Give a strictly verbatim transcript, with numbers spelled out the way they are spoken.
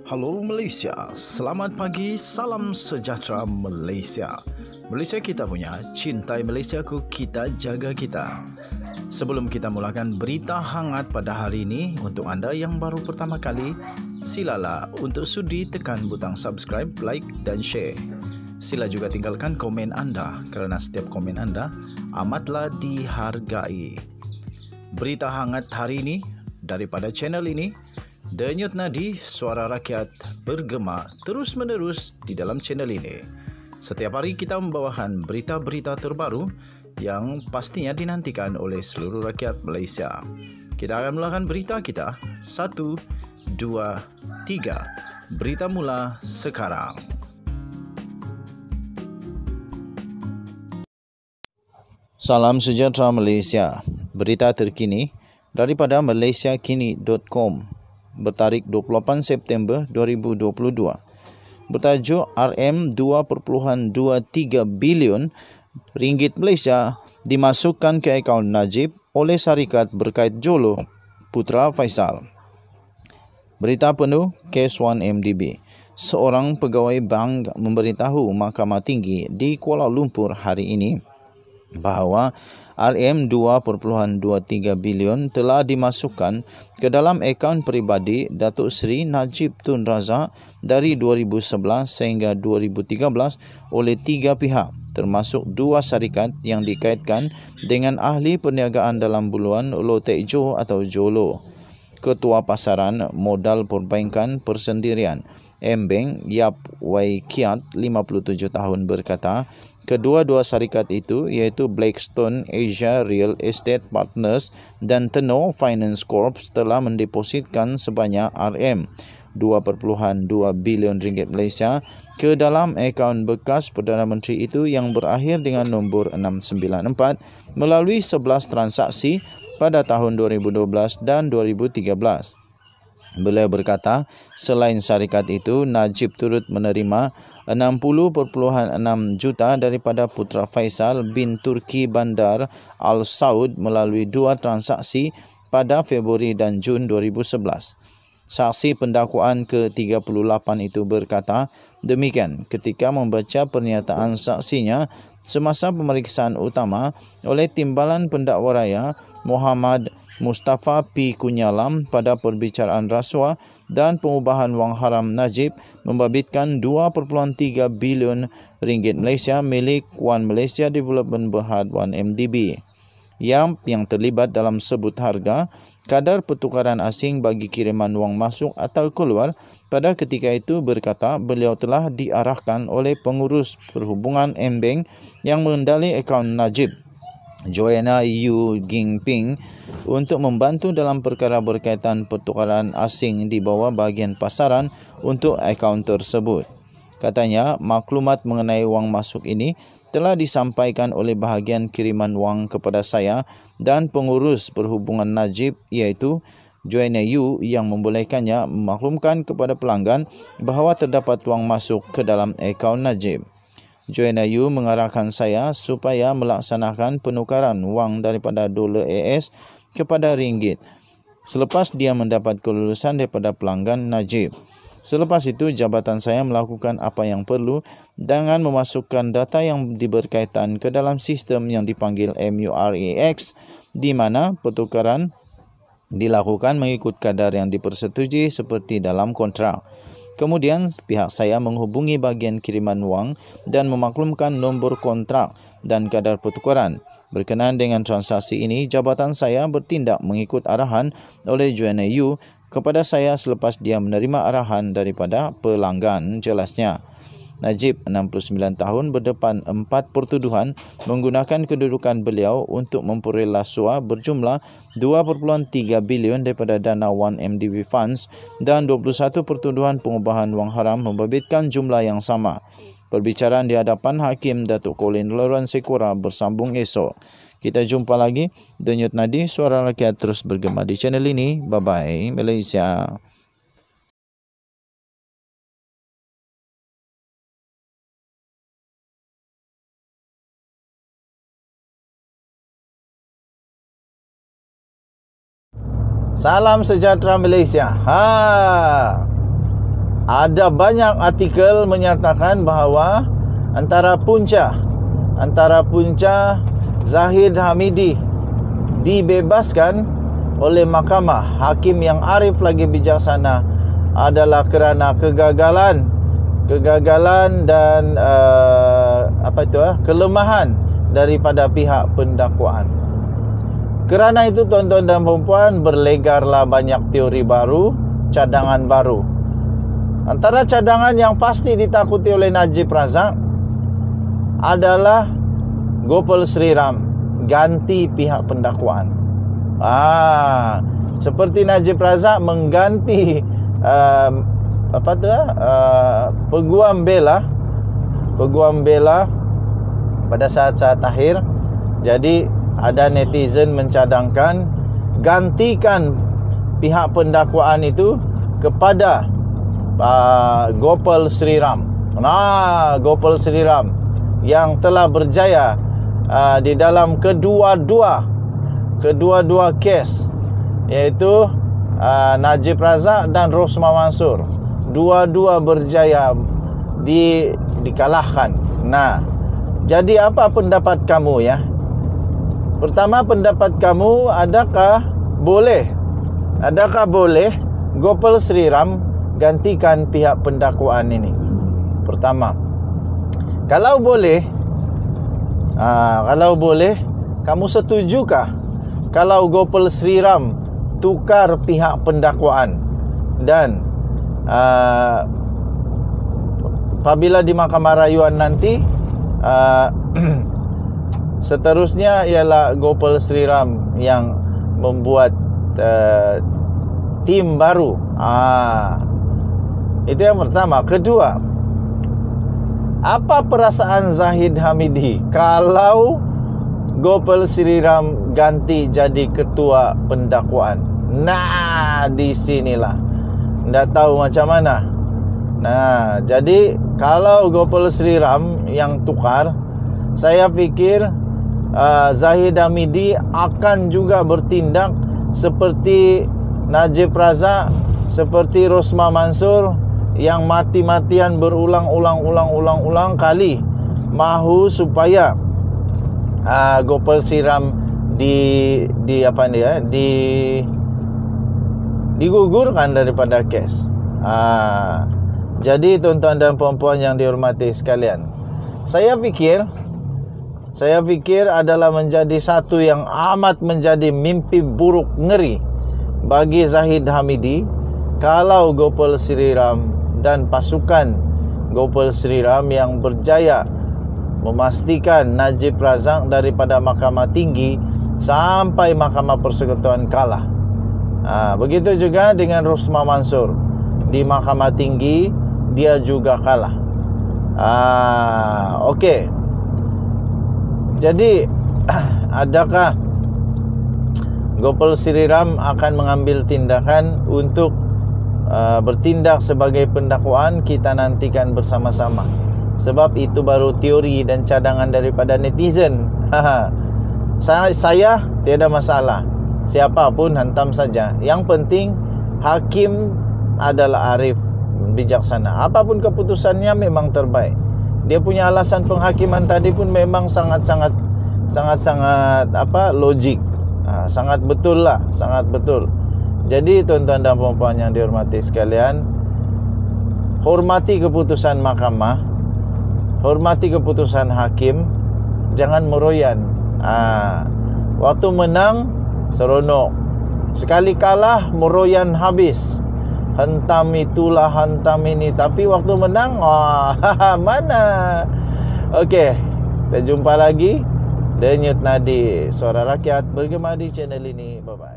Halo Malaysia, selamat pagi, salam sejahtera Malaysia. Malaysia kita punya, cintai Malaysiaku, kita jaga kita. Sebelum kita mulakan berita hangat pada hari ini, untuk anda yang baru pertama kali, silalah untuk sudi tekan butang subscribe, like dan share. Sila juga tinggalkan komen anda kerana setiap komen anda amatlah dihargai. Berita hangat hari ini daripada channel ini, Denyut nadi suara rakyat bergema terus-menerus di dalam channel ini. Setiap hari kita membawakan berita-berita terbaru yang pastinya dinantikan oleh seluruh rakyat Malaysia. Kita akan mulakan berita kita. Satu, dua, tiga. Berita mula sekarang. Salam sejahtera Malaysia. Berita terkini daripada malaysia kini dot com. Bertarikh dua puluh lapan September dua ribu dua puluh dua. Bertajuk R M dua perpuluhan dua tiga bilion ringgit Malaysia dimasukkan ke akaun Najib oleh syarikat berkait Jolo Putra Faisal. Berita penuh Kes satu M D B. Seorang pegawai bank memberitahu Mahkamah Tinggi di Kuala Lumpur hari ini bahawa R M dua perpuluhan dua tiga bilion telah dimasukkan ke dalam akaun peribadi Datuk Seri Najib Tun Razak dari dua ribu sebelas sehingga dua ribu tiga belas oleh tiga pihak, termasuk dua syarikat yang dikaitkan dengan ahli perniagaan dalam buluan Loh Teck Jo atau Jolo. Ketua Pasaran Modal Perbankan Persendirian M-Bank Yap Wai Kiat lima puluh tujuh tahun berkata, kedua-dua syarikat itu iaitu Blackstone Asia Real Estate Partners dan Tenor Finance Corp telah mendepositkan sebanyak R M dua perpuluhan dua bilion ringgit Malaysia ke dalam akaun bekas Perdana Menteri itu yang berakhir dengan nombor enam sembilan empat melalui sebelas transaksi pada tahun dua ribu dua belas dan dua ribu tiga belas. Beliau berkata, selain syarikat itu, Najib turut menerima enam puluh perpuluhan enam juta daripada Putra Faisal bin Turki Bandar Al Saud melalui dua transaksi pada Februari dan Jun dua ribu sebelas. Saksi pendakwaan ke tiga puluh lapan itu berkata demikian ketika membaca pernyataan saksinya semasa pemeriksaan utama oleh Timbalan Pendakwa Raya Muhammad Mustafa P. Kunyalam pada perbicaraan rasuah dan pengubahan wang haram Najib membabitkan dua perpuluhan tiga bilion ringgit Malaysia milik One Malaysia Development Berhad one M D B. Yang yang terlibat dalam sebut harga kadar pertukaran asing bagi kiriman wang masuk atau keluar pada ketika itu berkata beliau telah diarahkan oleh pengurus perhubungan M-Bank yang mengendali akaun Najib, Joanna Yu Gingping, untuk membantu dalam perkara berkaitan pertukaran asing di bawah bahagian pasaran untuk akaun tersebut. Katanya, maklumat mengenai wang masuk ini telah disampaikan oleh bahagian kiriman wang kepada saya dan pengurus perhubungan Najib iaitu Joanna Yu yang membolehkannya memaklumkan kepada pelanggan bahawa terdapat wang masuk ke dalam akaun Najib. Joanna Yu mengarahkan saya supaya melaksanakan penukaran wang daripada dolar A S kepada ringgit selepas dia mendapat kelulusan daripada pelanggan Najib. Selepas itu, jabatan saya melakukan apa yang perlu dengan memasukkan data yang diberkaitan ke dalam sistem yang dipanggil M U R A X, di mana pertukaran dilakukan mengikut kadar yang dipersetujui seperti dalam kontrak. Kemudian, pihak saya menghubungi bahagian kiriman wang dan memaklumkan nombor kontrak dan kadar pertukaran. Berkenaan dengan transaksi ini, jabatan saya bertindak mengikut arahan oleh Joanna Yu kepada saya selepas dia menerima arahan daripada pelanggan, jelasnya. Najib, enam puluh sembilan tahun, berdepan empat pertuduhan menggunakan kedudukan beliau untuk memperoleh rasuah berjumlah dua perpuluhan tiga bilion daripada dana one M D B Funds dan dua puluh satu pertuduhan pengubahan wang haram membabitkan jumlah yang sama. Perbicaraan di hadapan Hakim Datuk Colin Loran Sekura bersambung esok. Kita jumpa lagi. Denyut nadi suara rakyat terus bergema di channel ini. Bye-bye Malaysia. Salam sejahtera Malaysia. Ha. ada banyak artikel menyatakan bahawa antara punca antara punca Zahid Hamidi dibebaskan oleh mahkamah, hakim yang arif lagi bijaksana, adalah kerana kegagalan kegagalan dan uh, apa itu uh, kelemahan daripada pihak pendakwaan. Kerana itu tuan-tuan dan puan-puan, berlegarlah banyak teori baru, cadangan baru. Antara cadangan yang pasti ditakuti oleh Najib Razak adalah Gopal Sri Ram ganti pihak pendakwaan. Ah, seperti Najib Razak mengganti uh, apa tu uh, peguam bela, peguam bela pada saat-saat akhir. Jadi ada netizen mencadangkan gantikan pihak pendakwaan itu kepada uh, Gopal Sri Ram. Nah, Gopal Sri Ram yang telah berjaya uh, di dalam kedua-dua kedua-dua kes, iaitu uh, Najib Razak dan Rosmah Mansur. Dua-dua berjaya di dikalahkan. Nah, jadi apa pendapat kamu ya? Pertama, pendapat kamu, adakah boleh adakah boleh Gopal Sri Ram gantikan pihak pendakwaan ini? Pertama, kalau boleh, aa, kalau boleh, kamu setujukah kalau Gopal Sri Ram tukar pihak pendakwaan dan aa, apabila di Mahkamah Rayuan nanti aa, seterusnya ialah Gopal Sri Ram yang membuat uh, tim baru. Ah, itu yang pertama. Kedua, apa perasaan Zahid Hamidi kalau Gopal Sri Ram ganti jadi ketua pendakwaan? Nah, di sinilah ndak tahu macam mana. Nah, jadi kalau Gopal Sri Ram yang tukar, saya fikir Uh, Zahid Hamidi akan juga bertindak seperti Najib Razak, seperti Rosmah Mansur yang mati-matian berulang-ulang-ulang-ulang-ulang kali mahu supaya uh, Gopal Sri Ram di di apa ni ya, di digugurkan daripada kes. Uh, jadi tuan-tuan dan puan-puan yang dihormati sekalian, saya fikir Saya fikir adalah menjadi satu yang amat menjadi mimpi buruk ngeri bagi Zahid Hamidi kalau Gopal Sri Ram dan pasukan Gopal Sri Ram yang berjaya memastikan Najib Razak daripada Mahkamah Tinggi sampai Mahkamah Persekutuan kalah. Ha, begitu juga dengan Rosmah Mansur, di Mahkamah Tinggi dia juga kalah. Ha, okey. Jadi, adakah Gopal Sri Ram akan mengambil tindakan untuk uh, bertindak sebagai pendakwaan? Kita nantikan bersama-sama. Sebab itu baru teori dan cadangan daripada netizen. saya, saya tiada masalah. Siapapun hantam saja. Yang penting hakim adalah arif, bijaksana. Apapun keputusannya memang terbaik. Dia punya alasan penghakiman tadi pun memang sangat-sangat sangat-sangat apa logik, ha, sangat betul lah, sangat betul. Jadi tuan-tuan dan puan-puan yang dihormati sekalian, hormati keputusan mahkamah, hormati keputusan hakim, jangan meroyan. Ha, waktu menang seronok, sekali kalah meroyan habis. Hentam itulah, hentam ini. Tapi waktu menang, wah, mana? Okey, kita jumpa lagi. Denyut nadi Suara Rakyat bergema di channel ini. Bye-bye.